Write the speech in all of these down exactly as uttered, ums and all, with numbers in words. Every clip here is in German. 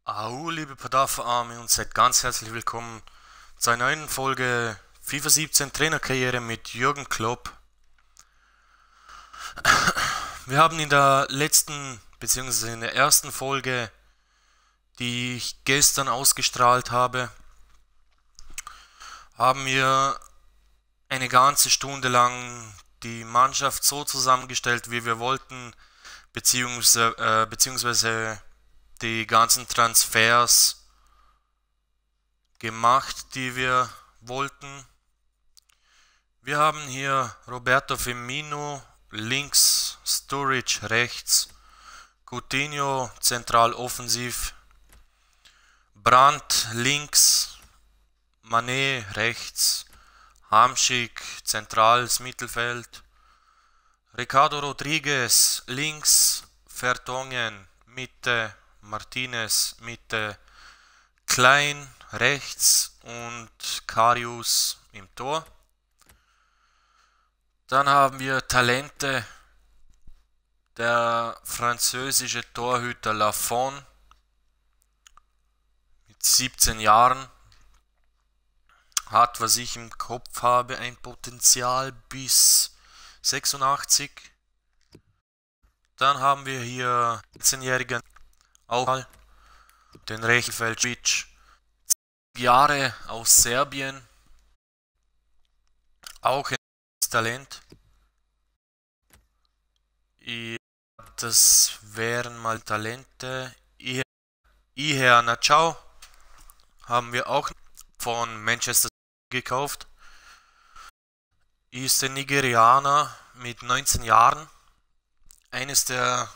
Au, liebe Padawan-Army, und seid ganz herzlich willkommen zu einer neuen Folge FIFA siebzehn Trainerkarriere mit Jürgen Klopp. Wir haben in der letzten bzw. in der ersten Folge, die ich gestern ausgestrahlt habe, haben wir eine ganze Stunde lang die Mannschaft so zusammengestellt, wie wir wollten, beziehungsweise, äh, beziehungsweise die ganzen Transfers gemacht, die wir wollten. Wir haben hier Roberto Firmino links, Sturridge rechts, Coutinho zentral offensiv, Brandt links, Mané rechts, Hamsik zentrales Mittelfeld, Ricardo Rodriguez links, Vertonghen Mitte, Martinez Mitte, Klein rechts und Karius im Tor. Dann haben wir Talente, der französische Torhüter Lafont mit siebzehn Jahren hat, was ich im Kopf habe, ein Potenzial bis sechsundachtzig. Dann haben wir hier vierzehnjährigen auch den Rechelfeldschwitsch, Jahre aus Serbien, auch ein Talent. Ja, das wären mal Talente. Iher Nachau haben wir auch von Manchester City gekauft. Ist ein Nigerianer mit neunzehn Jahren. Eines der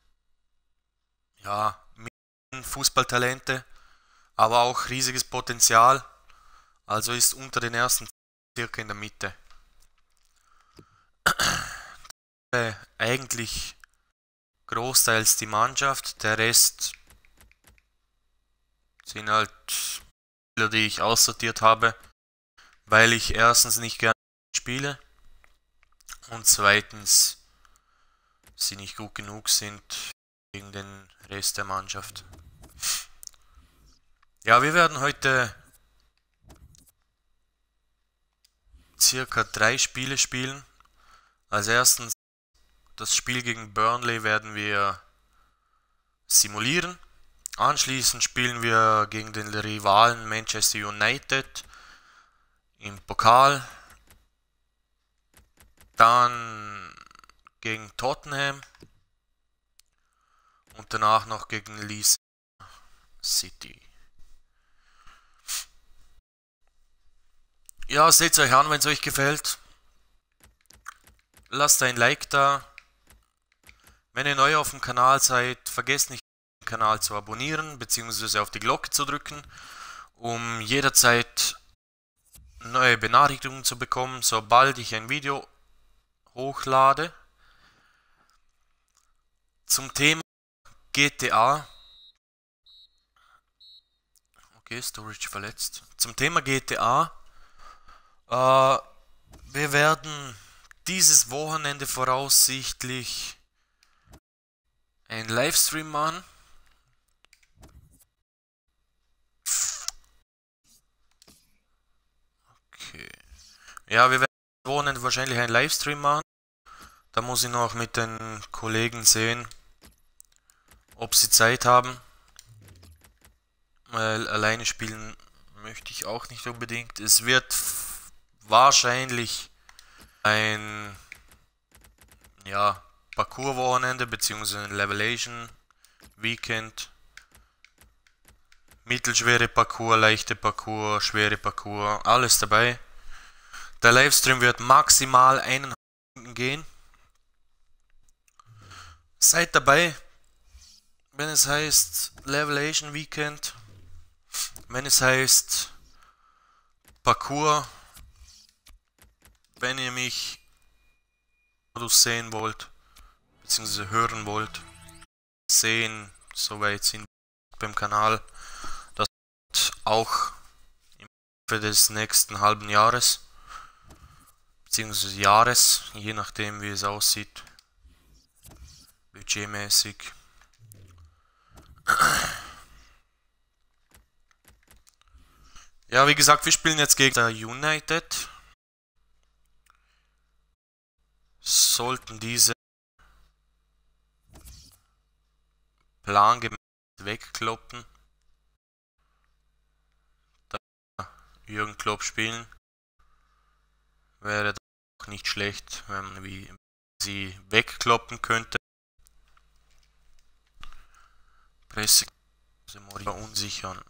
ja, Fußballtalente, aber auch riesiges Potenzial. Also ist unter den ersten circa in der Mitte. Eigentlich großteils die Mannschaft, der Rest sind halt Spieler, die ich aussortiert habe, weil ich erstens nicht gerne spiele und zweitens sie nicht gut genug sind gegen den Rest der Mannschaft. Ja, wir werden heute circa drei Spiele spielen. Als erstens das Spiel gegen Burnley werden wir simulieren. Anschließend spielen wir gegen den Rivalen Manchester United im Pokal. Dann gegen Tottenham. Und danach noch gegen Leeds City. Ja, seht es euch an, wenn es euch gefällt. Lasst ein Like da. Wenn ihr neu auf dem Kanal seid, vergesst nicht, den Kanal zu abonnieren bzw. auf die Glocke zu drücken, um jederzeit neue Benachrichtigungen zu bekommen, sobald ich ein Video hochlade. Zum Thema G T A. Okay, Storage verletzt. Zum Thema G T A. Äh, wir werden dieses Wochenende voraussichtlich einen Livestream machen. Okay. Ja, wir werden dieses Wochenende wahrscheinlich einen Livestream machen. Da muss ich noch mit den Kollegen sehen, ob sie Zeit haben. Weil alleine spielen möchte ich auch nicht unbedingt. Es wird wahrscheinlich ein ja, Parcours-Wochenende bzw. ein Levelation Weekend. Mittelschwere Parcours, leichte Parcours, schwere Parcours, alles dabei. Der Livestream wird maximal eineinhalb Stunden gehen. Seid dabei, wenn es heißt Levelation Weekend, wenn es heißt Parcours, wenn ihr mich sehen wollt, beziehungsweise hören wollt, sehen, soweit sind beim Kanal, das wird auch im Laufe des nächsten halben Jahres, beziehungsweise Jahres, je nachdem wie es aussieht, budgetmäßig. Ja, wie gesagt, wir spielen jetzt gegen der United. Sollten diese plangemäß wegkloppen. Da Jürgen Klopp spielen. Wäre doch nicht schlecht, wenn man wie sie wegkloppen könnte. Presse verunsichern.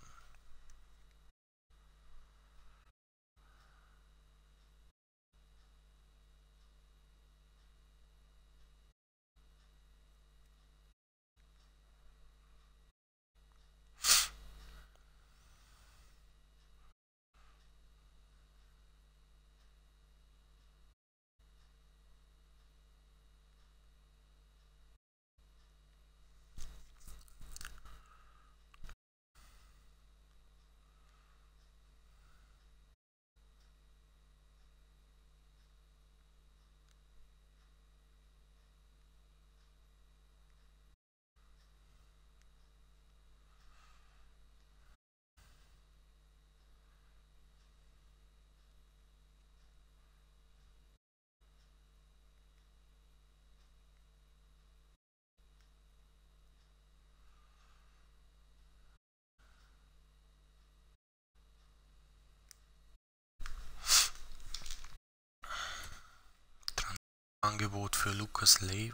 Angebot für Lukas Leiva.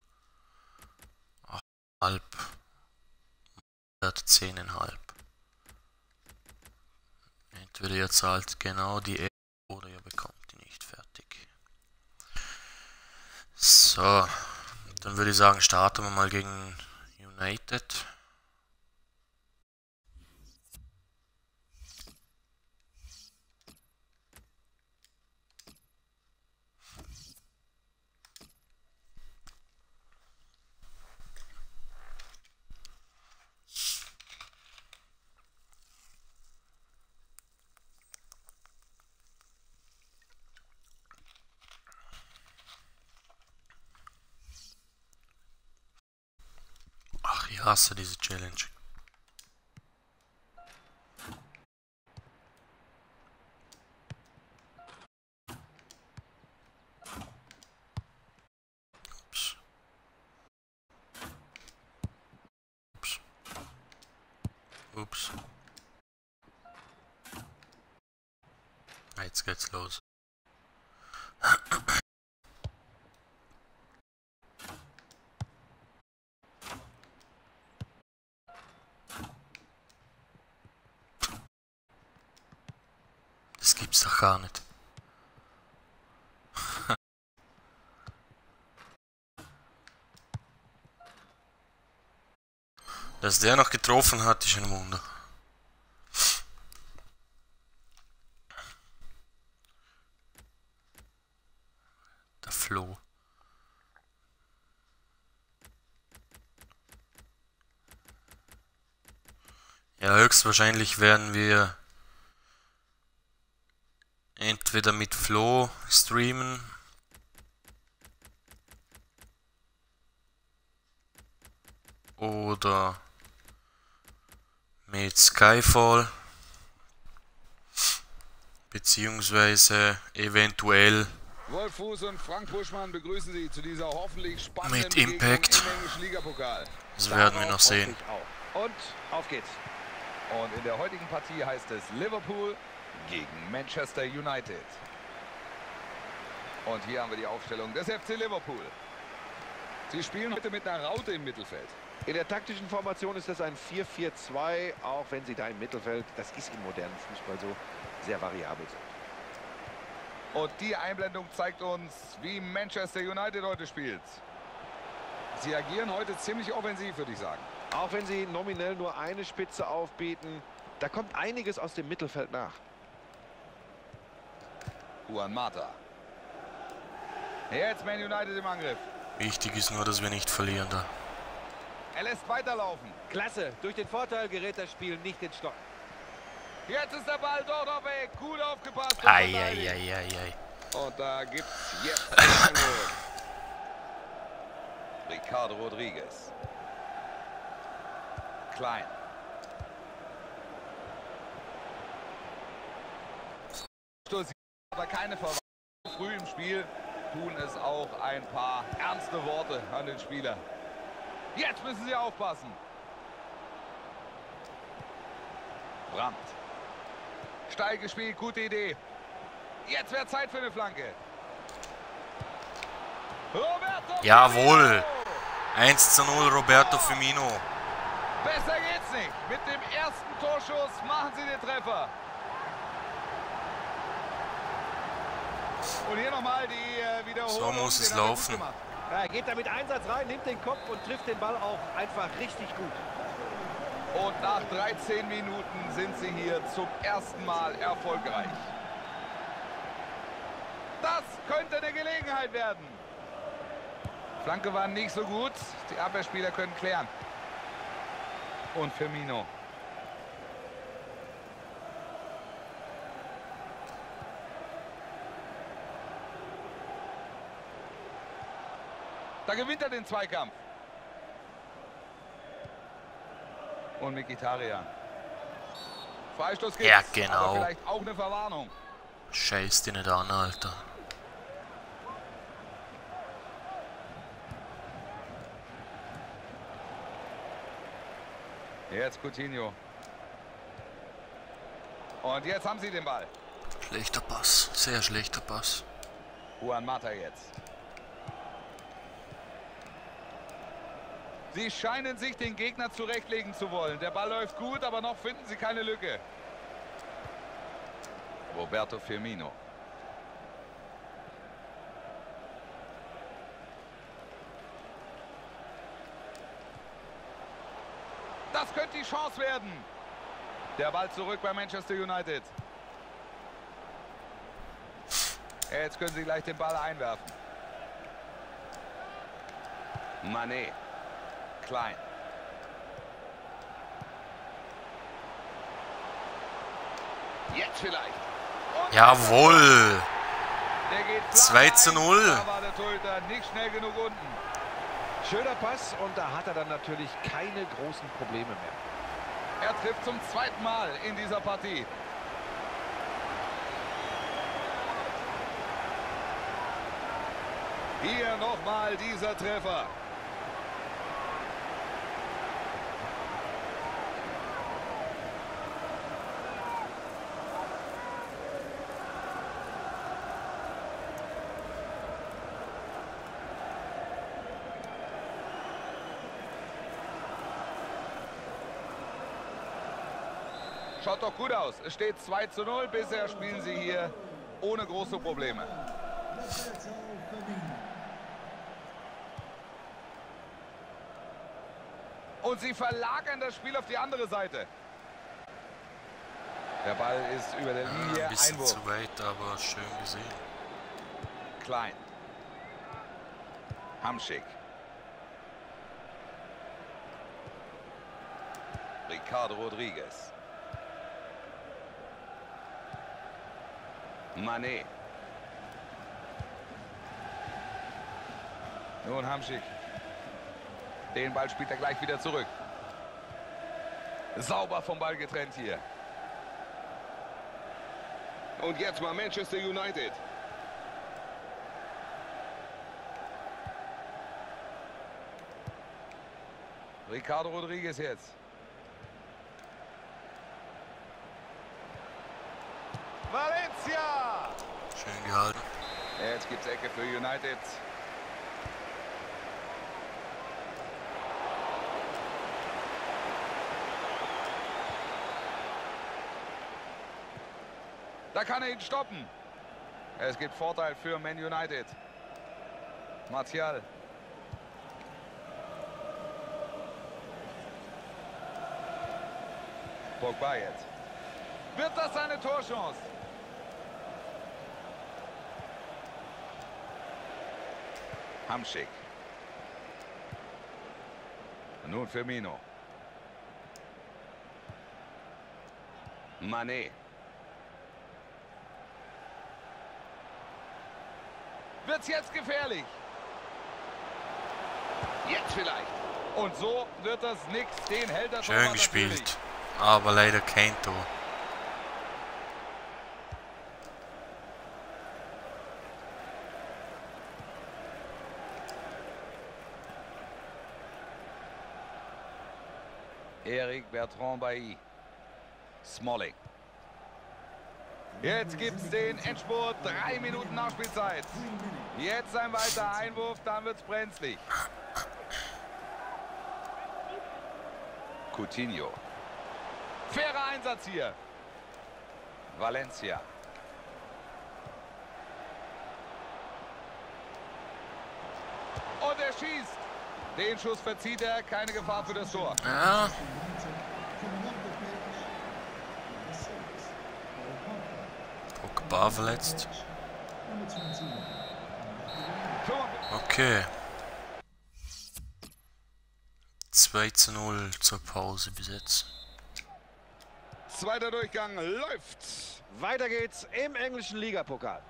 acht Komma fünf. zehn Komma fünf. Entweder ihr zahlt genau die App oder ihr bekommt die nicht fertig. So, dann würde ich sagen, starten wir mal gegen United. Ach, ich hasse diese Challenge. Ups. Ups. Ups. Jetzt geht's los. Das gibt's doch gar nicht. Dass der noch getroffen hat, ist ein Wunder. Der Flo. Ja, höchstwahrscheinlich werden wir entweder mit Flo streamen oder mit Skyfall, beziehungsweise eventuell Wolf Fuß und Frank Buschmann begrüßen Sie zu dieser hoffentlich spannenden mit Impact. im englischen Ligapokal. Das werden wir noch sehen. Und auf geht's. Und in der heutigen Partie heißt es Liverpool gegen Manchester United. Und hier haben wir die Aufstellung des F C Liverpool. Sie spielen heute mit einer Raute im Mittelfeld. In der taktischen Formation ist das ein vier vier zwei, auch wenn sie da im Mittelfeld, das ist im modernen Fußball so, sehr variabel sind. Und die Einblendung zeigt uns, wie Manchester United heute spielt. Sie agieren heute ziemlich offensiv, würde ich sagen. Auch wenn sie nominell nur eine Spitze aufbieten, da kommt einiges aus dem Mittelfeld nach. Juan Mata. Jetzt Man United im Angriff. Wichtig ist nur, dass wir nicht verlieren da. Er lässt weiterlaufen. Klasse. Durch den Vorteil gerät das Spiel nicht ins Stocken. Jetzt ist der Ball dort auf weg. Gut aufgepasst. Eieieiei. Und da gibt es jetzt den Angriff. Ricardo Rodriguez. Klein. aber keine Verwarnung. Früh im Spiel tun es auch ein paar ernste Worte an den Spieler. Jetzt müssen sie aufpassen. Brandt. Steil gespielt, gute Idee. Jetzt wäre Zeit für eine Flanke. Roberto Jawohl. Firmino. eins zu null Roberto Firmino. Besser geht's nicht. Mit dem ersten Torschuss machen sie den Treffer. Und hier nochmal die äh, Wiederholung. So muss es Den hat er gut laufen. gemacht. Ja, er geht da mit Einsatz rein, nimmt den Kopf und trifft den Ball auch einfach richtig gut. Und nach dreizehn Minuten sind sie hier zum ersten Mal erfolgreich. Das könnte eine Gelegenheit werden. Flanke war nicht so gut. Die Abwehrspieler können klären. Und Firmino. Da gewinnt er den Zweikampf. Und Mkhitaryan. Freistoß gibt's, Ja, genau. aber vielleicht auch eine Verwarnung. Scheiß dich nicht an, Alter. Jetzt Coutinho. Und jetzt haben sie den Ball. Schlechter Pass. Sehr schlechter Pass. Juan Mata jetzt. Sie scheinen sich den Gegner zurechtlegen zu wollen. Der Ball läuft gut, aber noch finden sie keine Lücke. Roberto Firmino. Das könnte die Chance werden. Der Ball zurück bei Manchester United. Jetzt können sie gleich den Ball einwerfen. Mané. Klein. Jetzt vielleicht. Und Jawohl. der geht flach zwei zu null. rein. Da war der Torhüter nicht schnell genug unten. Schöner Pass und da hat er dann natürlich keine großen Probleme mehr. Er trifft zum zweiten Mal in dieser Partie. Hier nochmal dieser Treffer. Schaut doch gut aus. Es steht zwei zu null. Bisher spielen sie hier ohne große Probleme. Und sie verlagern das Spiel auf die andere Seite. Der Ball ist über der Ja, Linie. ein bisschen Einwurf. zu weit, aber schön gesehen. Klein. Hamschick. Ricardo Rodriguez. Mané. Nun Hamschick. Den Ball spielt er gleich wieder zurück. Sauber vom Ball getrennt hier. Und jetzt mal Manchester United. Ricardo Rodriguez jetzt. Valencia! Schön gehalten. Jetzt gibt's Ecke für United. Da kann er ihn stoppen. Es gibt Vorteil für Man United. Martial. Pogba jetzt. Wird das eine Torchance? Hamschick. Nun Firmino. Mané. Wird's jetzt gefährlich? Jetzt vielleicht. Und so wird das nix. Den hält er Schön gespielt. Aber leider kein Tor. Eric Bertrand Bailly. Smalling. Jetzt gibt es den Endspurt. Drei Minuten Nachspielzeit. Jetzt ein weiterer Einwurf, dann wird es brenzlig. Coutinho. Fairer Einsatz hier. Valencia. Und er schießt. Den Schuss verzieht er. Keine Gefahr für das Tor. Ja. Pogba verletzt. Okay. zwei zu null zur Pause bis jetzt. Zweiter Durchgang läuft. Weiter geht's im englischen Ligapokal.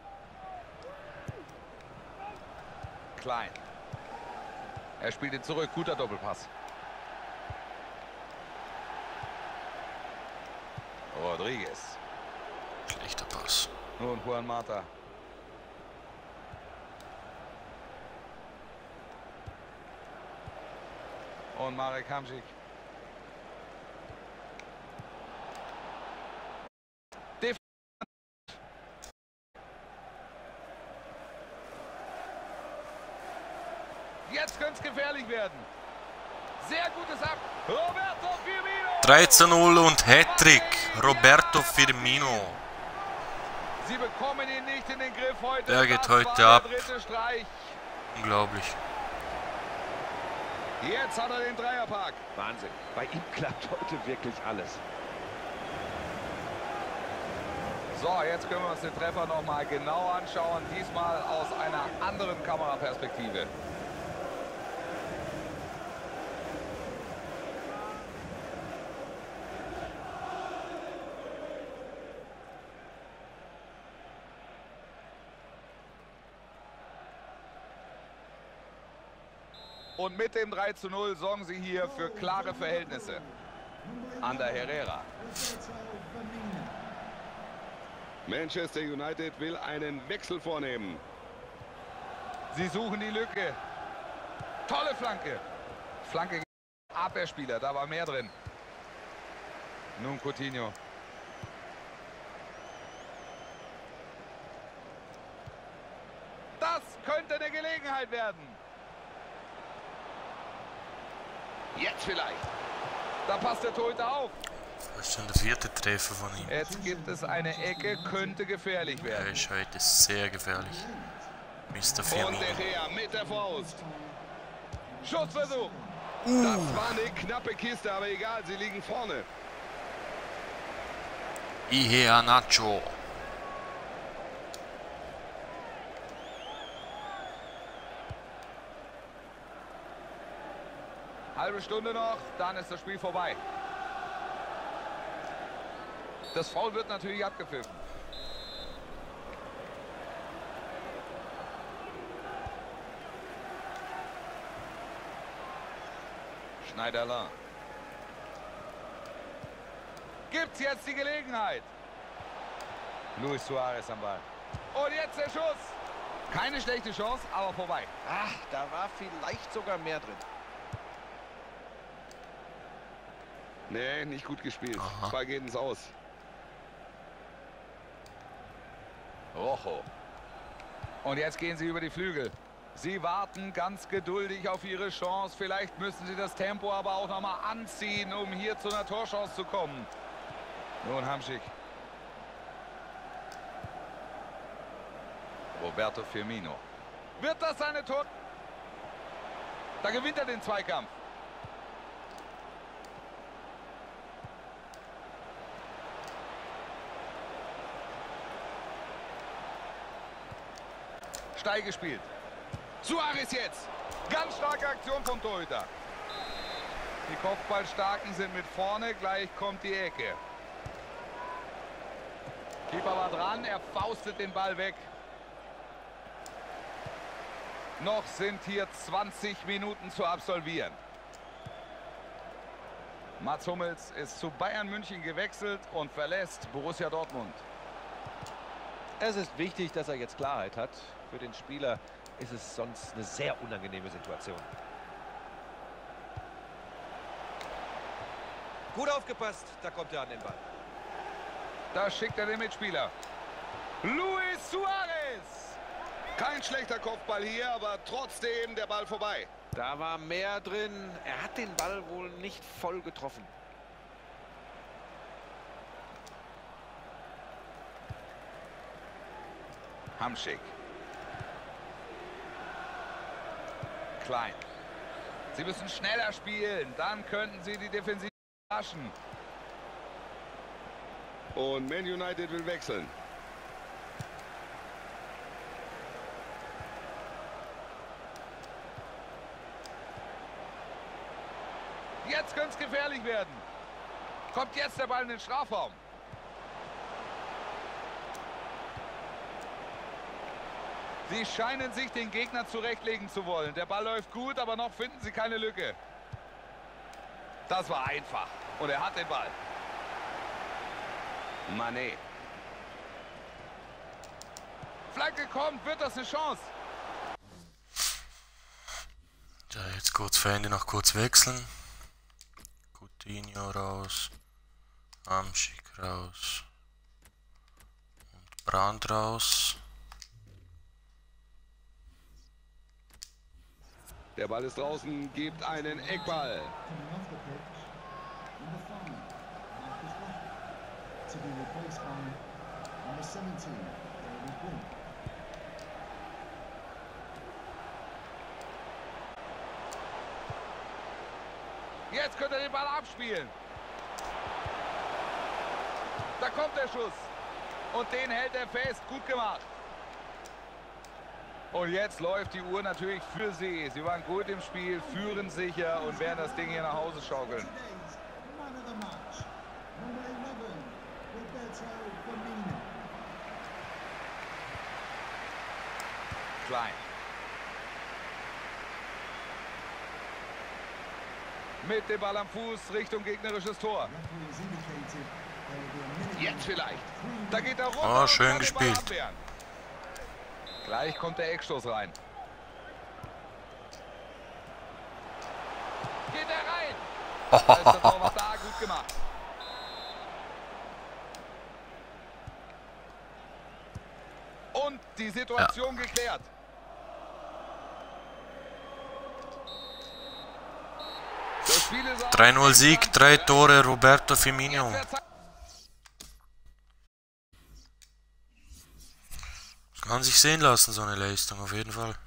Klein. Er spielt ihn zurück. Guter Doppelpass. Rodriguez. Schlechter Pass. Nun Juan Mata. Und Marek Hamšík. Def Jetzt könnte es gefährlich werden. Sehr gutes Ab. Roberto Firmino. drei zu null und Hattrick. Roberto Firmino. Sie bekommen ihn nicht in den Griff heute. Der geht Das heute war ab. der dritte Streich. Unglaublich. Jetzt hat er den Dreierpack. Wahnsinn. Bei ihm klappt heute wirklich alles. So, jetzt können wir uns den Treffer noch mal genau anschauen. Diesmal aus einer anderen Kameraperspektive. Und mit dem drei zu null sorgen sie hier für klare Verhältnisse. Ander Herrera. Manchester United will einen Wechsel vornehmen. Sie suchen die Lücke. Tolle Flanke. Flanke gegen Abwehrspieler, da war mehr drin. Nun Coutinho. Das könnte eine Gelegenheit werden. Jetzt vielleicht. Da passt der Torhüter auf. Das ist schon der vierte Treffer von ihm. Jetzt gibt es eine Ecke, könnte gefährlich Er werden. ist heute sehr gefährlich. Mister Und Firmino. der Gea mit der Faust. Schussversuch. Das war eine knappe Kiste, aber egal, sie liegen vorne. Ihea Nacho. Halbe Stunde noch, dann ist das Spiel vorbei. Das Foul wird natürlich abgepfiffen. Schneiderlin. Gibt's jetzt die Gelegenheit? Luis Suarez am Ball. Und jetzt der Schuss. Keine schlechte Chance, aber vorbei. Ach, da war vielleicht sogar mehr drin. Nee, nicht gut gespielt. Aha. Zwei geht ins Aus. Rojo. Und jetzt gehen sie über die Flügel. Sie warten ganz geduldig auf ihre Chance. Vielleicht müssen sie das Tempo aber auch noch mal anziehen, um hier zu einer Torchance zu kommen. Nun Hamšík. Roberto Firmino. Wird das seine Tor? Da gewinnt er den Zweikampf. Steil gespielt. Suarez jetzt. Ganz starke Aktion vom Torhüter. Die Kopfballstarken sind mit vorne. Gleich kommt die Ecke. Keeper war dran. Er faustet den Ball weg. Noch sind hier zwanzig Minuten zu absolvieren. Mats Hummels ist zu Bayern München gewechselt und verlässt Borussia Dortmund. Es ist wichtig, dass er jetzt Klarheit hat. Für den Spieler ist es sonst eine sehr unangenehme Situation. Gut aufgepasst, da kommt er an den Ball. Da schickt er den Mitspieler. Luis Suarez. Kein schlechter Kopfball hier, aber trotzdem der Ball vorbei. Da war mehr drin. Er hat den Ball wohl nicht voll getroffen. Hamschick. Klein. Sie müssen schneller spielen, dann könnten sie die Defensive überraschen. Und Man United will wechseln. Jetzt könnte es gefährlich werden. Kommt jetzt der Ball in den Strafraum. Sie scheinen sich den Gegner zurechtlegen zu wollen. Der Ball läuft gut, aber noch finden sie keine Lücke. Das war einfach. Und er hat den Ball. Mané. Flanke kommt, wird das eine Chance? Ja, jetzt kurz für Ende noch kurz wechseln. Coutinho raus. Hamschick raus. Und Brandt raus. Der Ball ist draußen, gibt einen Eckball. Jetzt könnte er den Ball abspielen. Da kommt der Schuss. Und den hält er fest. Gut gemacht. Und jetzt läuft die Uhr natürlich für sie. Sie waren gut im Spiel, führen sicher und werden das Ding hier nach Hause schaukeln. Klein. Mit dem Ball am Fuß Richtung gegnerisches Tor. Jetzt vielleicht. Da geht er runter. Oh, schön gespielt. Gleich kommt der Eckstoß rein. Geht er rein. Da ist der Torwart da, gut gemacht. Und die Situation ja. geklärt. drei null Sieg, drei Tore, Roberto Firmino. Das kann sich sehen lassen, so eine Leistung, auf jeden Fall.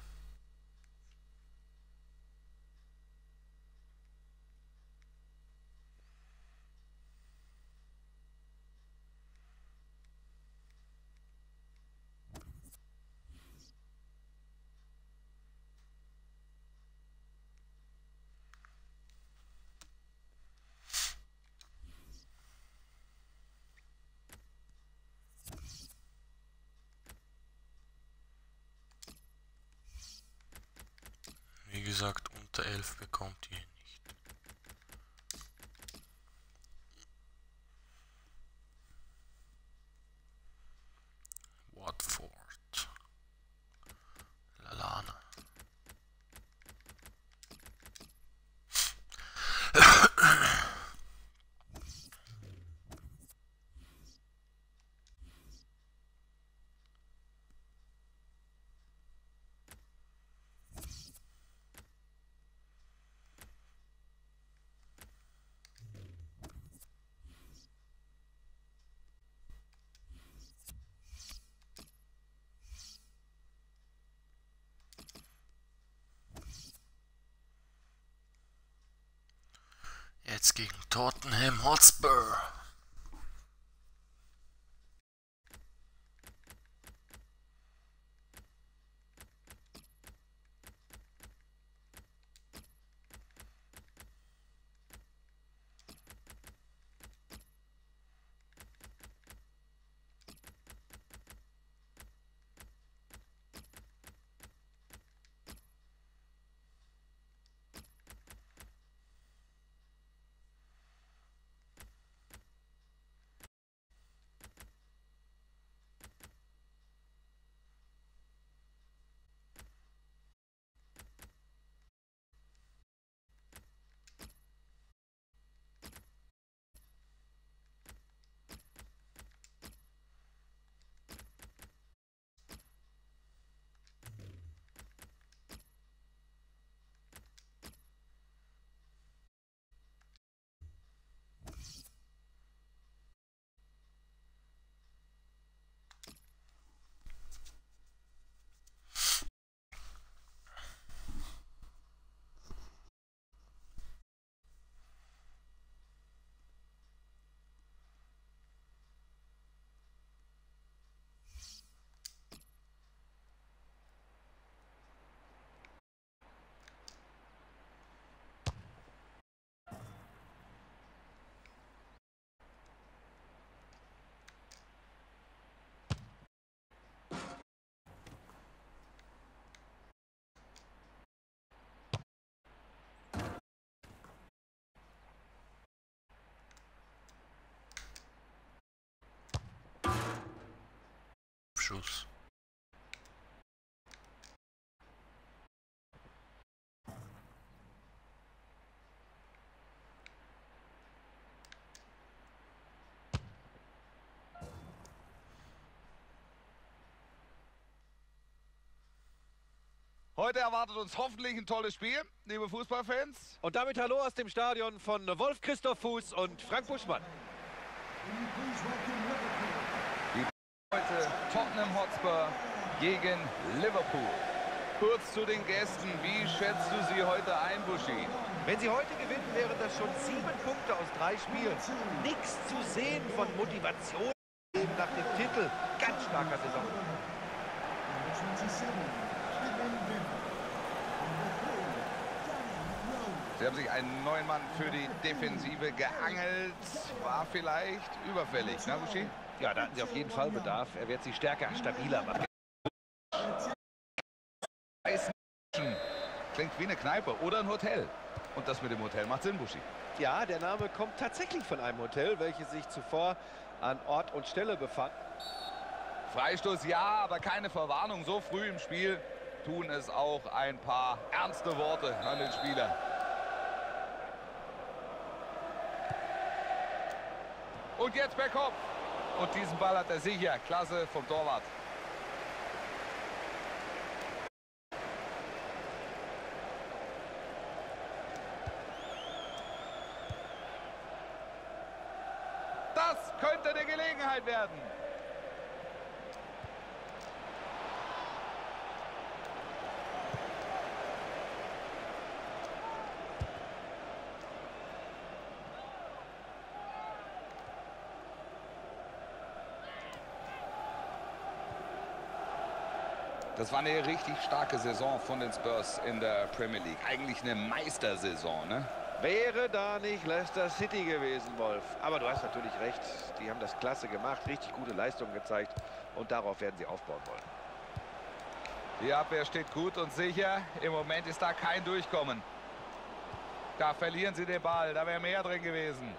Wie gesagt, unter elf bekommt ihr nicht. Watford. Lallana. Jetzt gegen Tottenham Hotspur. Schuss. Heute erwartet uns hoffentlich ein tolles Spiel, liebe Fußballfans. Und damit hallo aus dem Stadion von Wolf-Christoph Fuß und Frank Buschmann. Heute Tottenham Hotspur gegen Liverpool. Kurz zu den Gästen, wie schätzt du sie heute ein, Buschi? Wenn sie heute gewinnen, wären das schon sieben Punkte aus drei Spielen. Nichts zu sehen von Motivation nach dem Titel. Ganz starker Saison. Sie haben sich einen neuen Mann für die Defensive geangelt. War vielleicht überfällig, ne, Buschi? Ja, da hatten sie auf jeden Fall Bedarf. Er wird sie stärker, stabiler machen. Klingt wie eine Kneipe oder ein Hotel. Und das mit dem Hotel macht Sinn, Buschi. Ja, der Name kommt tatsächlich von einem Hotel, welches sich zuvor an Ort und Stelle befand. Freistoß ja, aber keine Verwarnung. So früh im Spiel tun es auch ein paar ernste Worte an den Spieler. Und jetzt per Kopf. Und diesen Ball hat er sicher. Klasse vom Torwart. Das könnte eine Gelegenheit werden. Das war eine richtig starke Saison von den Spurs in der Premier League. Eigentlich eine Meistersaison, ne? Wäre da nicht Leicester City gewesen, Wolf. Aber du hast natürlich recht. Die haben das klasse gemacht, richtig gute Leistungen gezeigt. Und darauf werden sie aufbauen wollen. Die Abwehr steht gut und sicher. Im Moment ist da kein Durchkommen. Da verlieren sie den Ball. Da wäre mehr drin gewesen.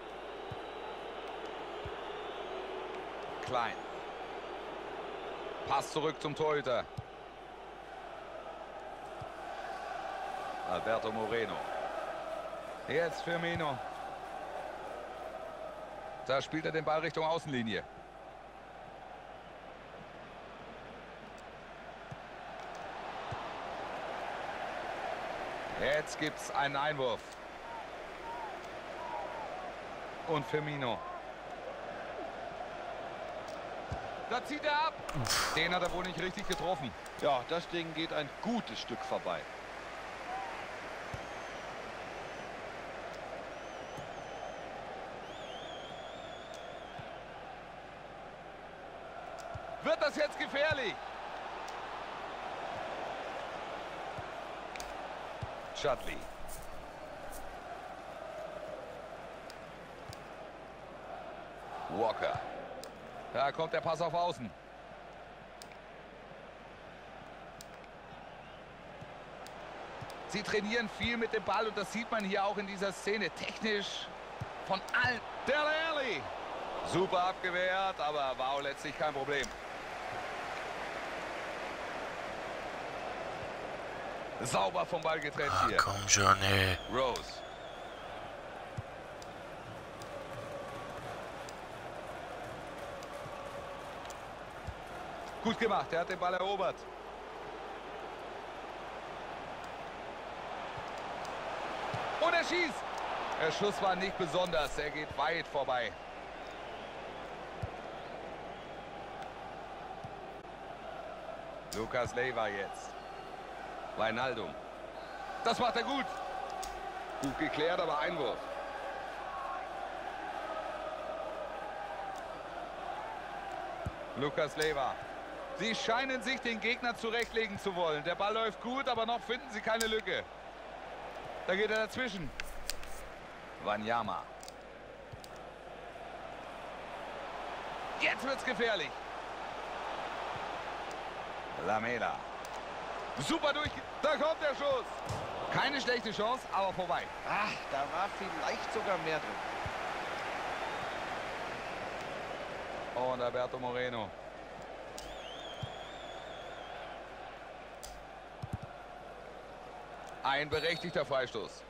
Klein. Pass zurück zum Torhüter. Alberto Moreno. Jetzt Firmino. Da spielt er den Ball Richtung Außenlinie. Jetzt gibt es einen Einwurf. Und Firmino. Da zieht er ab. Den hat er wohl nicht richtig getroffen. Ja, das Ding geht ein gutes Stück vorbei. Wird das jetzt gefährlich? Chudley. Walker. Da kommt der Pass auf Außen. Sie trainieren viel mit dem Ball und das sieht man hier auch in dieser Szene. Technisch von allen. Dele Alli. Super abgewehrt, aber war auch letztlich kein Problem. Sauber vom Ball getrennt Ah, hier. komm schon, ey. Rose. Gut gemacht, er hat den Ball erobert. Und er schießt. Der Schuss war nicht besonders, er geht weit vorbei. Lucas Leiva jetzt. Wijnaldum. Das macht er gut. Gut geklärt, aber Einwurf. Lucas Leiva. Sie scheinen sich den Gegner zurechtlegen zu wollen. Der Ball läuft gut, aber noch finden sie keine Lücke. Da geht er dazwischen. Wanyama. Jetzt wird's gefährlich. Lamela. Super durch. Da kommt der Schuss. Keine schlechte Chance, aber vorbei. Ach, da war vielleicht sogar mehr drin. Und Alberto Moreno. Ein berechtigter Freistoß.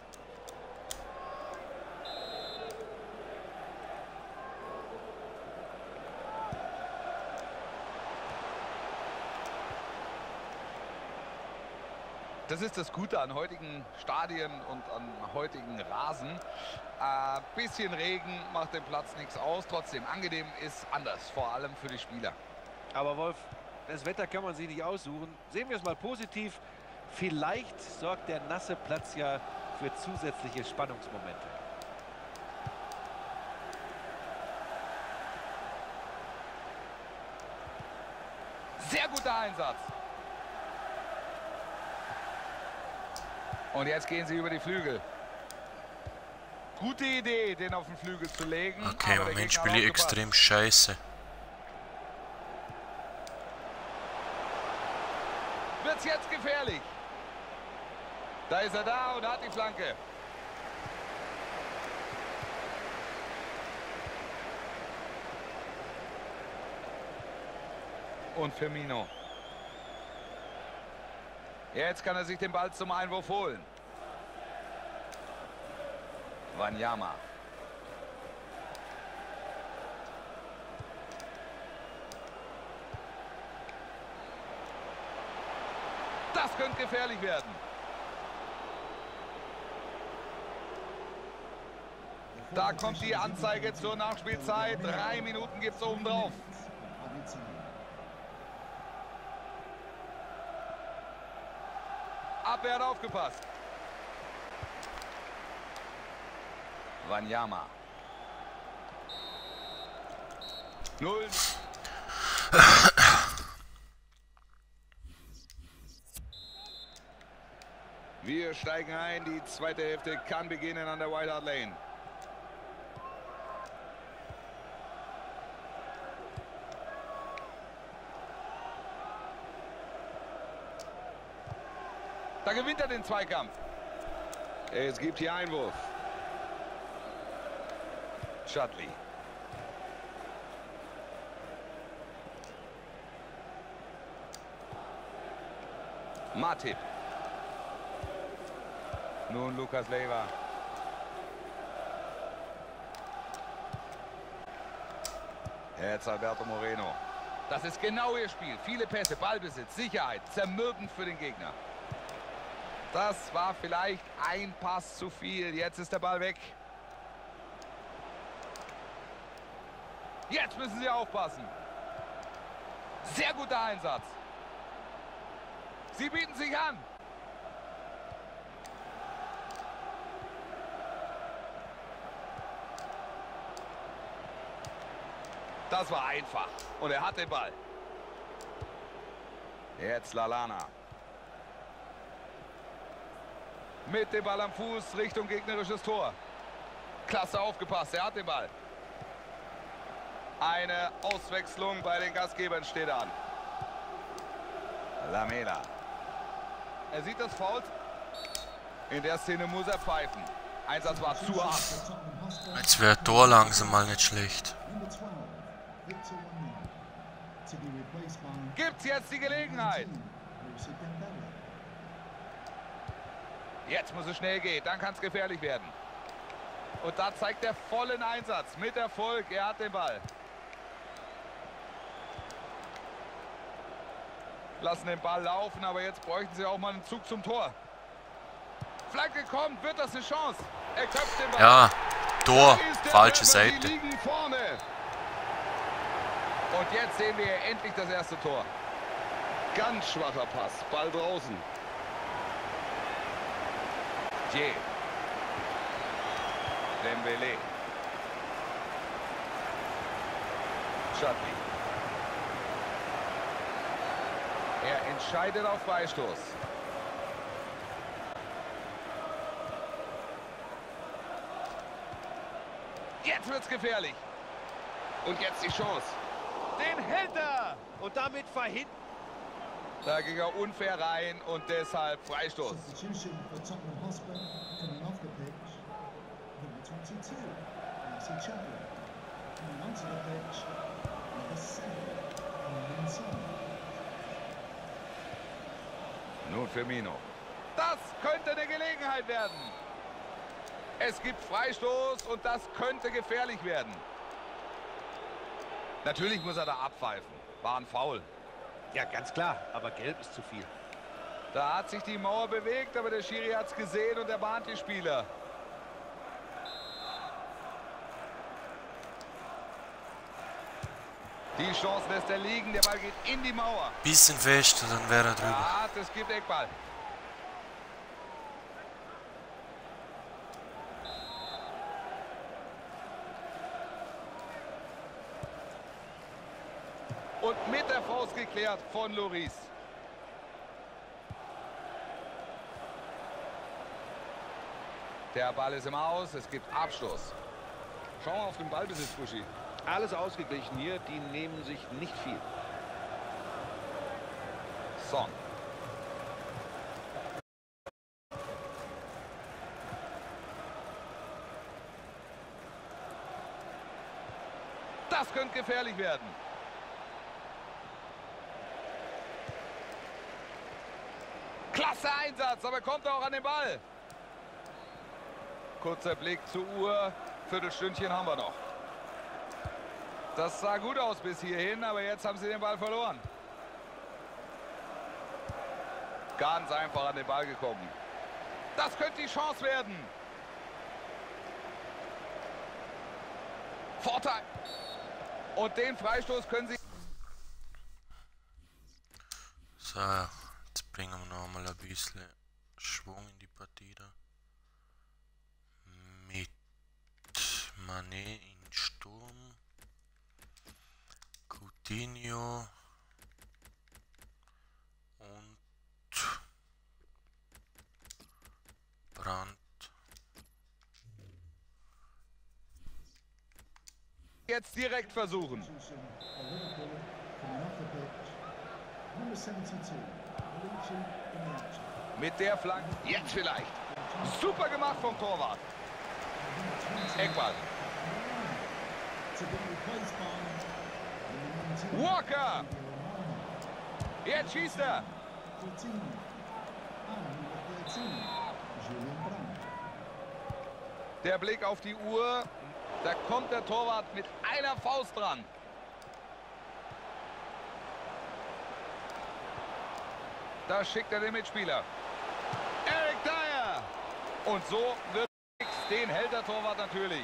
Das ist das Gute an heutigen Stadien und an heutigen Rasen. Ein äh, bisschen Regen macht dem Platz nichts aus. Trotzdem, angenehm ist anders, vor allem für die Spieler. Aber Wolf, das Wetter kann man sich nicht aussuchen. Sehen wir es mal positiv. Vielleicht sorgt der nasse Platz ja für zusätzliche Spannungsmomente. Sehr guter Einsatz. Und jetzt gehen sie über die Flügel. Gute Idee, den auf den Flügel zu legen. Okay, im Moment spiele ich extrem scheiße. Wird's jetzt gefährlich? Da ist er da und hat die Flanke. Und Firmino. Jetzt kann er sich den Ball zum Einwurf holen. Wanyama. Das könnte gefährlich werden. Da kommt die Anzeige zur Nachspielzeit. Drei Minuten gibt es oben drauf. Abwehr hat aufgepasst. Wanyama. Null. Wir steigen ein. Die zweite Hälfte kann beginnen an der White Hart Lane. Da gewinnt er den Zweikampf. Es gibt hier Einwurf. Chadli. Matip. Nun Lukas Leiva. Jetzt Alberto Moreno. Das ist genau ihr Spiel. Viele Pässe, Ballbesitz, Sicherheit, zermürbend für den Gegner. Das war vielleicht ein Pass zu viel. Jetzt ist der Ball weg. Jetzt müssen sie aufpassen. Sehr guter Einsatz. Sie bieten sich an. Das war einfach. Und er hat den Ball. Jetzt Lallana. Mit dem Ball am Fuß Richtung gegnerisches Tor. Klasse aufgepasst, er hat den Ball. Eine Auswechslung bei den Gastgebern steht an. Lamela. Er sieht das Foul. In der Szene muss er pfeifen. Einsatz war zu hart. Jetzt wäre Tor langsam mal nicht schlecht. Gibt's jetzt die Gelegenheit? Jetzt muss es schnell gehen, dann kann es gefährlich werden. Und da zeigt er vollen Einsatz mit Erfolg. Er hat den Ball. Lassen den Ball laufen, aber jetzt bräuchten sie auch mal einen Zug zum Tor. Flanke kommt, wird das eine Chance? Er köpft den Ball. Ja, Tor, falsche Seite. Sie liegen vorne. Und jetzt sehen wir endlich das erste Tor. Ganz schwacher Pass, Ball draußen. Je. Dembele. Chadli. Er entscheidet auf Freistoß. Jetzt wird's gefährlich. Und jetzt die Chance. Den hält er. Und damit verhindert. Da ging er unfair rein und deshalb Freistoß. Nun Firmino. Das könnte eine Gelegenheit werden. Es gibt Freistoß und das könnte gefährlich werden. Natürlich muss er da abpfeifen. War ein Foul. Ja, ganz klar, aber gelb ist zu viel. Da hat sich die Mauer bewegt, aber der Schiri hat es gesehen und er warnt die Spieler. Die Chance lässt er liegen, der Ball geht in die Mauer. Bisschen fest, dann wäre er drüber. Ja, das gibt Eckball. Und mit der Faust geklärt von Lloris. Der Ball ist im Aus, es gibt Abstoß. Schau mal auf den Ballbesitz, Buschi. Alles ausgeglichen hier, die nehmen sich nicht viel. Son. Das könnte gefährlich werden. Klasse Einsatz, aber kommt auch an den Ball. Kurzer Blick zur Uhr. Viertelstündchen haben wir noch. Das sah gut aus bis hierhin, aber jetzt haben sie den Ball verloren. Ganz einfach an den Ball gekommen. Das könnte die Chance werden. Vorteil. Und den Freistoß können sie... So, jetzt bringen wir noch mal ein bisschen Schwung in die Partie da. Mit Mané in Sturm. Coutinho. Und Brandt. Jetzt direkt versuchen. Mit der Flanke. Jetzt vielleicht. Super gemacht vom Torwart. Eckball. Walker. Jetzt schießt er. Der Blick auf die Uhr. Da kommt der Torwart mit einer Faust dran. Da schickt er den Mitspieler. Eric Dyer. Und so wird den hält der Torwart natürlich.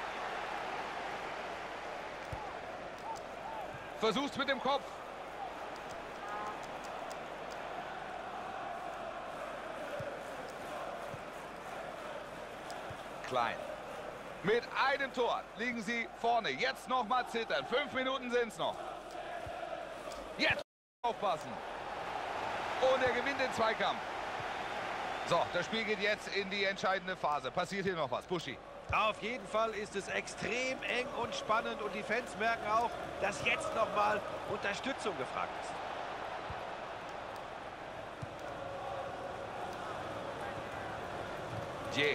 Versucht's mit dem Kopf. Klein. Mit einem Tor liegen sie vorne. Jetzt noch mal zittern. Fünf Minuten sind es noch. Jetzt aufpassen. Und er gewinnt den Zweikampf. So, das Spiel geht jetzt in die entscheidende Phase. Passiert hier noch was, Buschi? Auf jeden Fall ist es extrem eng und spannend und die Fans merken auch, dass jetzt nochmal Unterstützung gefragt ist. Je.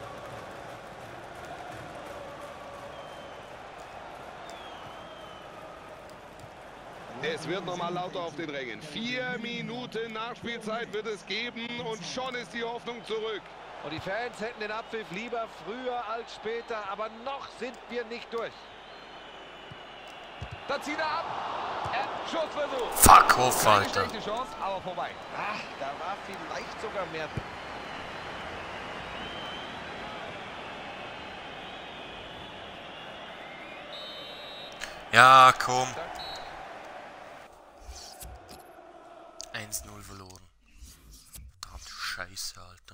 Es wird nochmal lauter auf den Rängen. Vier Minuten Nachspielzeit wird es geben und schon ist die Hoffnung zurück. Und die Fans hätten den Abpfiff lieber früher als später, aber noch sind wir nicht durch. Da zieht er ab. Er, Schussversuch. Fuck off, Keine Alter. schlechte Chance, aber vorbei. Ach, da war vielleicht sogar mehr drin. Ja, komm. eins null verloren. Verdammte Scheiße, Alter.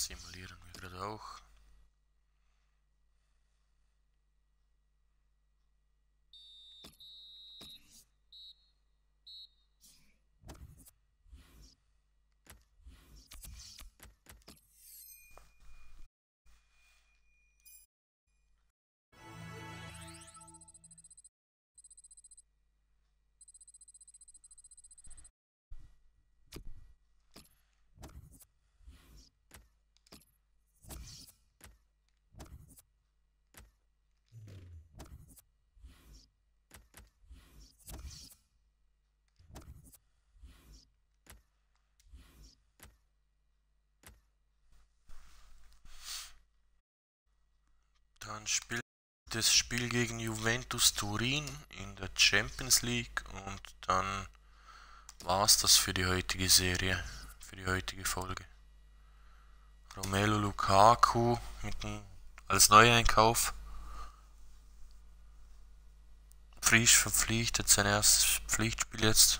simulieren wir gerade auch. Dann spielt das Spiel gegen Juventus Turin in der Champions League und dann war es das für die heutige Serie, für die heutige Folge. Romelu Lukaku mit dem, als Neueinkauf. Frisch verpflichtet, sein erstes Pflichtspiel jetzt.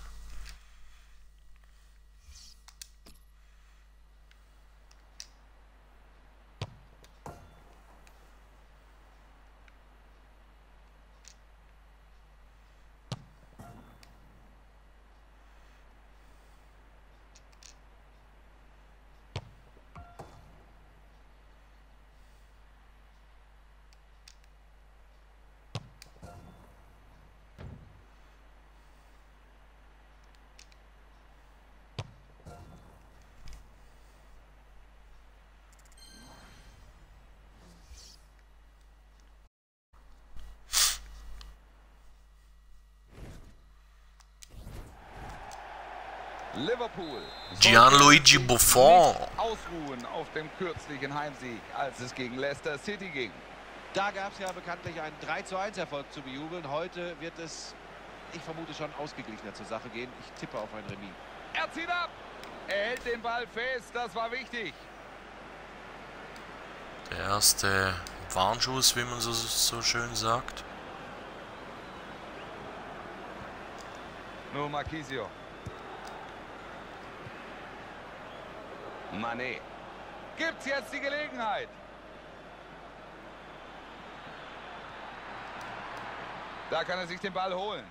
Liverpool. Gianluigi Buffon. Ausruhen auf dem kürzlichen Heimsieg, als es gegen Leicester City ging. Da gab es ja bekanntlich einen drei zu eins Erfolg zu bejubeln. Heute wird es, ich vermute, schon ausgeglichener zur Sache gehen. Ich tippe auf ein Remis. Er zieht ab. Er hält den Ball fest. Das war wichtig. Der erste Warnschuss, wie man so, so schön sagt. Nur Marquisio. Mané. Gibt's jetzt die Gelegenheit? Da kann er sich den Ball holen.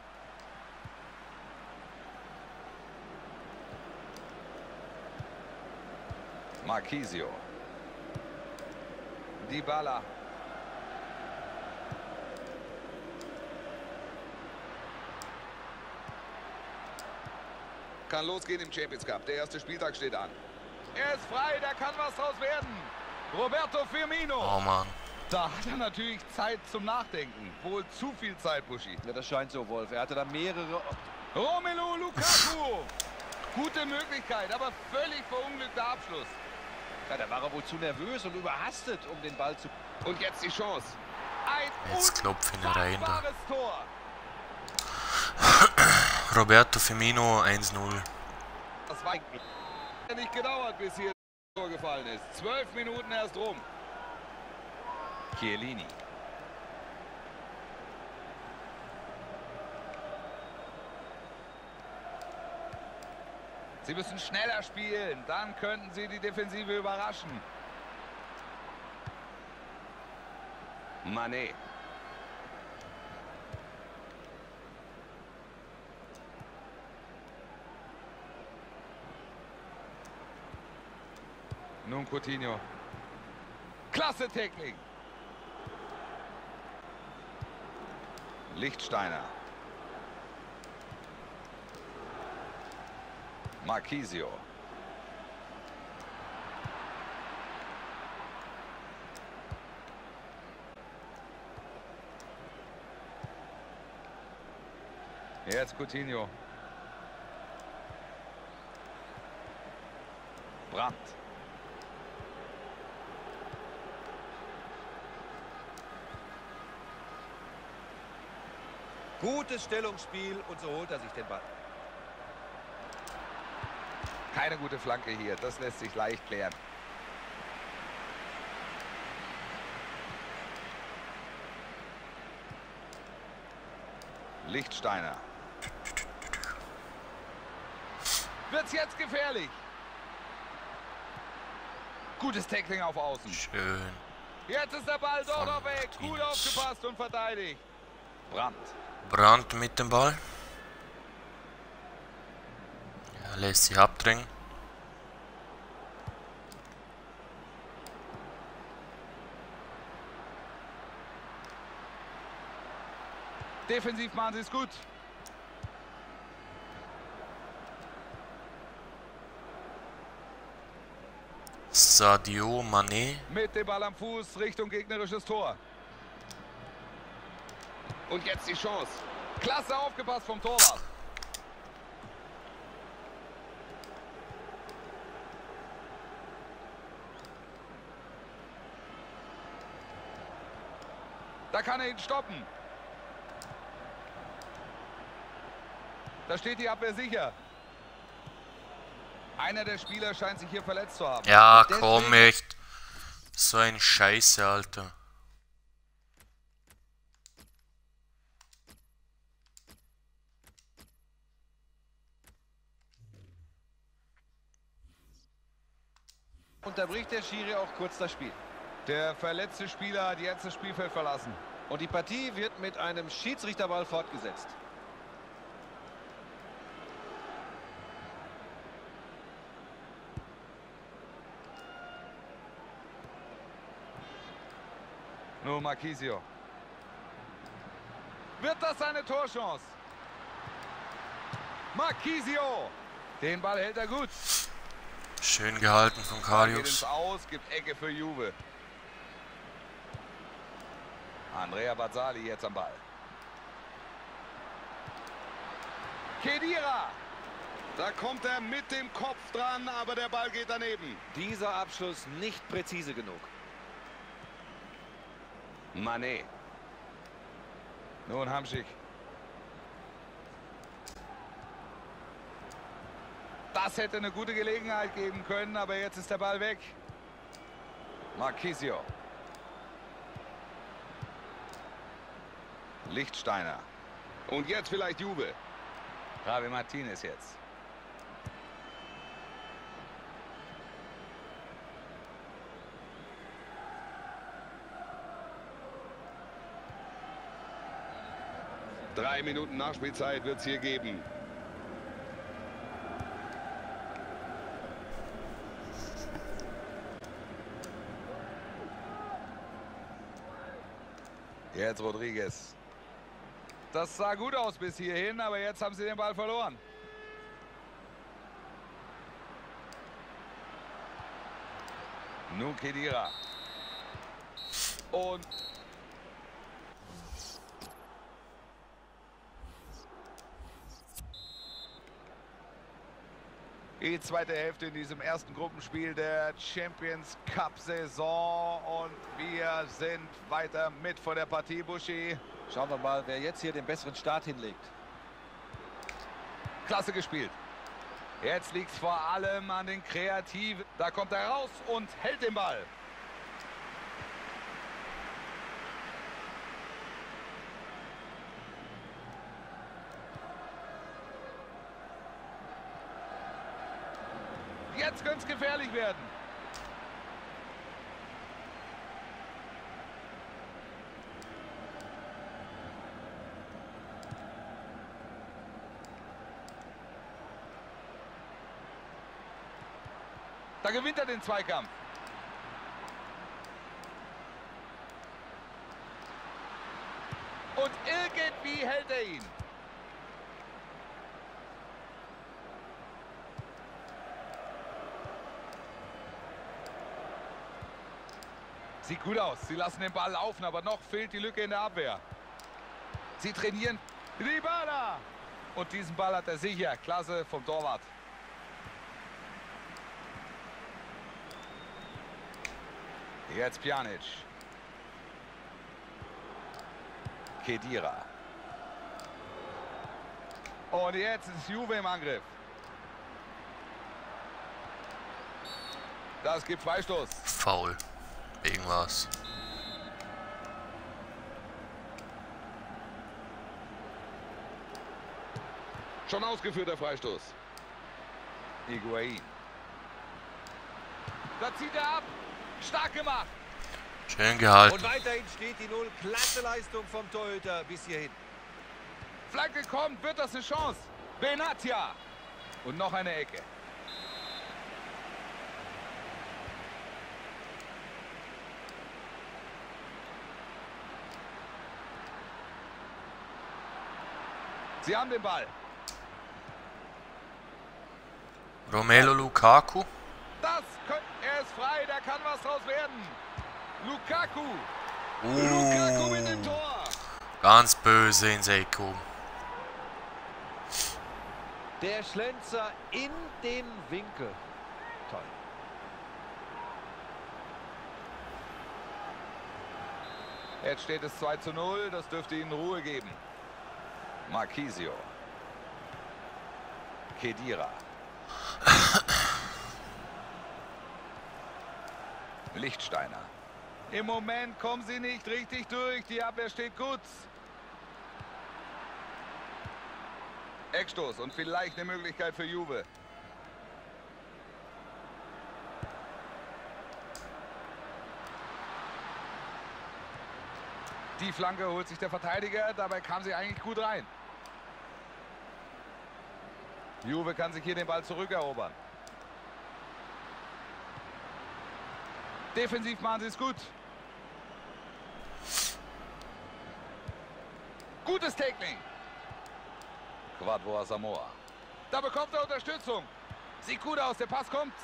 Marquisio. Dybala. Kann losgehen im Champions Cup. Der erste Spieltag steht an. Er ist frei, da kann was draus werden. Roberto Firmino. Oh Mann. Da hat er natürlich Zeit zum Nachdenken. Wohl zu viel Zeit, Buschi. Ja, das scheint so, Wolf. Er hatte da mehrere... Romelu Lukaku. Gute Möglichkeit, aber völlig verunglückter Abschluss. Ja, da war er wohl zu nervös und überhastet, um den Ball zu... Und jetzt die Chance. Ein Jetzt klopft ihn rein da. unfassbares Tor. Roberto Firmino eins null. Das war nicht gedauert, bis hier das Tor gefallen ist. Zwölf Minuten erst rum. Chiellini. Sie müssen schneller spielen, dann könnten sie die Defensive überraschen. Mané. Nun Coutinho. Klasse Technik. Lichtsteiner. Marquisio. Jetzt Coutinho. Brandt. Gutes Stellungsspiel und so holt er sich den Ball. Keine gute Flanke hier, das lässt sich leicht klären. Lichtsteiner. Wird's jetzt gefährlich? Gutes Tackling auf Außen. Schön. Jetzt ist der Ball doch Von noch weg. Gut Martinez. aufgepasst und verteidigt. Brandt. Brandt mit dem Ball. Er lässt sich abdrängen. Defensiv machen sie es gut. Sadio Mané. Mit dem Ball am Fuß Richtung gegnerisches Tor. Und jetzt die Chance. Klasse aufgepasst vom Torwart. Da kann er ihn stoppen. Da steht die Abwehr sicher. Einer der Spieler scheint sich hier verletzt zu haben. Ja, Deswegen- komm, echt. So ein Scheiße, Alter. Unterbricht der Schiri auch kurz das Spiel. Der verletzte Spieler hat jetzt das Spielfeld verlassen. Und die Partie wird mit einem Schiedsrichterball fortgesetzt. Nur Marquisio. Wird das eine Torchance? Marquisio. Den Ball hält er gut. Schön gehalten von Ball geht ins Karius. Aus, gibt Ecke für Juve. Andrea Bazzali jetzt am Ball. Khedira. Da kommt er mit dem Kopf dran, aber der Ball geht daneben. Dieser Abschluss nicht präzise genug. Mané. Nun Hamschick. Das hätte eine gute Gelegenheit geben können, aber jetzt ist der Ball weg. Marquisio. Lichtsteiner. Und jetzt vielleicht Juve. Javi Martinez jetzt. Drei Minuten Nachspielzeit wird es hier geben. Jetzt Rodriguez. Das sah gut aus bis hierhin, aber jetzt haben sie den Ball verloren. Nun Khedira. Und die zweite Hälfte in diesem ersten Gruppenspiel der Champions Cup Saison und wir sind weiter mit vor der Partie, Buschi. Schauen wir mal, wer jetzt hier den besseren Start hinlegt. Klasse gespielt. Jetzt liegt es vor allem an den Kreativen. Da kommt er raus und hält den Ball. Jetzt könnte es gefährlich werden. Da gewinnt er den Zweikampf. Und irgendwie hält er ihn. Sieht gut aus. Sie lassen den Ball laufen, aber noch fehlt die Lücke in der Abwehr. Sie trainieren. Dybala! Und diesen Ball hat er sicher. Klasse vom Torwart. Jetzt Pjanic. Khedira. Und jetzt ist Juve im Angriff. Das gibt Freistoß. Foul. Irgendwas. Schon ausgeführt der Freistoß. Higuain. Da zieht er ab. Stark gemacht. Schön gehalten. Und weiterhin steht die Null. Klasse Leistung vom Torhüter bis hierhin. Flanke kommt, wird das eine Chance. Benatia. Und noch eine Ecke. Sie haben den Ball. Romelu Lukaku. Das könnte, er ist frei, da kann was draus werden. Lukaku. Lukaku mit dem Uh, Tor. ganz böse ins Eco. Der Schlenzer in den Winkel. Toll. Jetzt steht es zwei zu null, das dürfte ihnen Ruhe geben. Marquisio. Khedira. Lichtsteiner. Im Moment kommen sie nicht richtig durch. Die Abwehr steht gut. Eckstoß und vielleicht eine Möglichkeit für Juve. Die Flanke holt sich der Verteidiger. Dabei kam sie eigentlich gut rein. Juve kann sich hier den Ball zurückerobern. Defensiv machen sie es gut. Gutes Tackling. Quadro Asamoah. Da bekommt er Unterstützung. Sieht gut aus, der Pass kommt.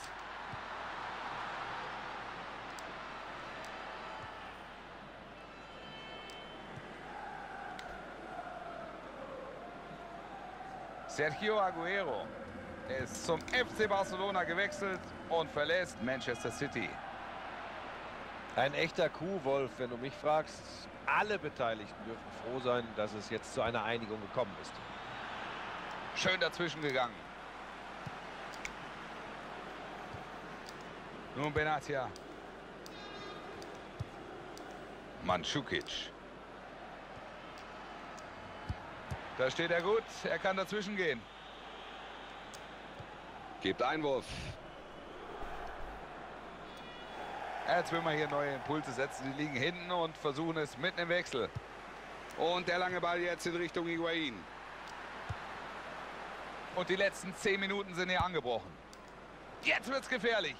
Sergio Aguero ist zum F C Barcelona gewechselt und verlässt Manchester City. Ein echter Kuhwolf, wenn du mich fragst. Alle Beteiligten dürfen froh sein, dass es jetzt zu einer Einigung gekommen ist. Schön dazwischen gegangen. Nun Benatia. Mandzukic. Da steht er gut. Er kann dazwischen gehen. Gibt Einwurf. Jetzt will man hier neue Impulse setzen. Die liegen hinten und versuchen es mitten im Wechsel. Und der lange Ball jetzt in Richtung Higuain. Und die letzten zehn Minuten sind hier angebrochen. Jetzt wird's gefährlich.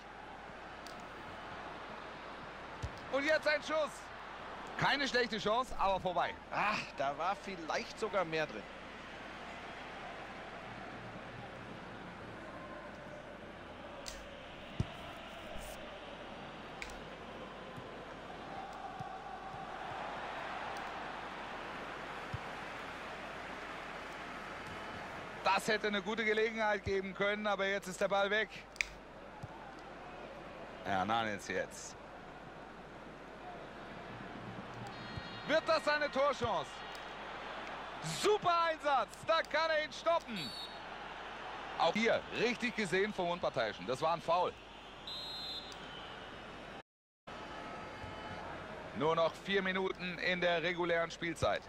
Und jetzt ein Schuss. Keine schlechte Chance, aber vorbei. Ach, da war vielleicht sogar mehr drin. Das hätte eine gute Gelegenheit geben können, aber jetzt ist der Ball weg. Hernanes jetzt. Wird das eine Torchance? Super Einsatz, da kann er ihn stoppen. Auch hier richtig gesehen vom Unparteiischen. Das war ein Foul. Nur noch vier Minuten in der regulären Spielzeit.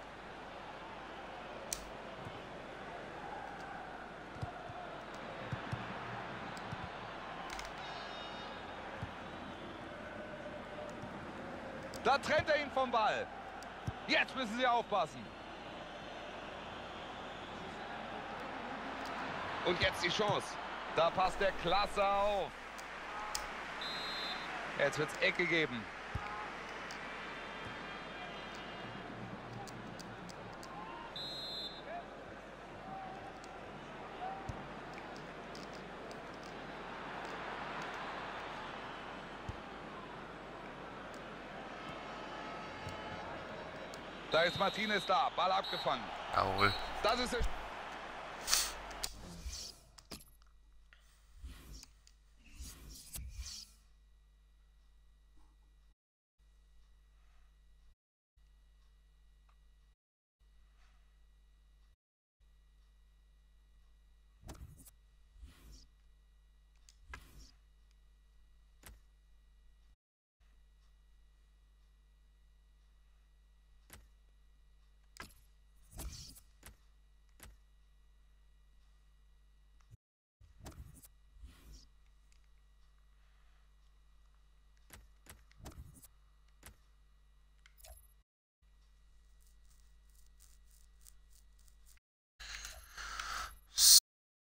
Da trennt er ihn vom Ball. Jetzt müssen sie aufpassen. Und jetzt die Chance. Da passt der klasse auf. Jetzt wird es Ecke geben. Da ist Martinez da, Ball abgefangen. Jawohl. Das ist es.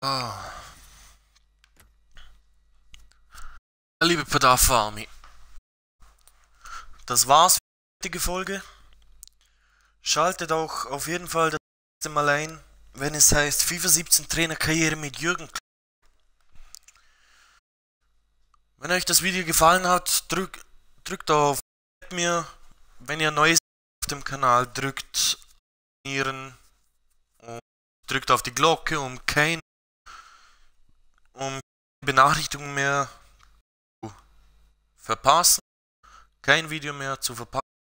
Oh. Liebe Padawan Army, das war's für die heutige Folge. Schaltet auch auf jeden Fall das nächste Mal ein, wenn es heißt FIFA siebzehn Trainerkarriere mit Jürgen. Wenn euch das Video gefallen hat, drück, drückt auf mir. Wenn ihr neu seid auf dem Kanal, drückt abonnieren und drückt auf die Glocke, um keine um Benachrichtigungen mehr zu verpassen, kein Video mehr zu verpassen.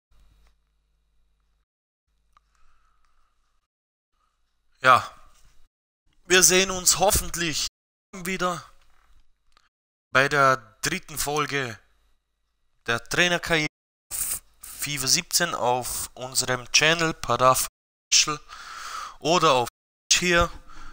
Ja, wir sehen uns hoffentlich wieder bei der dritten Folge der Trainerkarriere auf FIFA siebzehn auf unserem Channel Padawan oder auf hier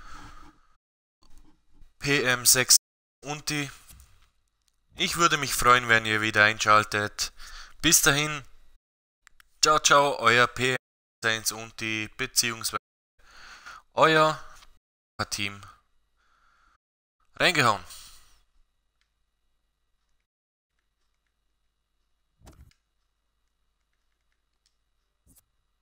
P M sechs und die. Ich würde mich freuen, wenn ihr wieder einschaltet. Bis dahin, ciao ciao, euer P M sechs und die beziehungsweise euer Team. Reingehauen.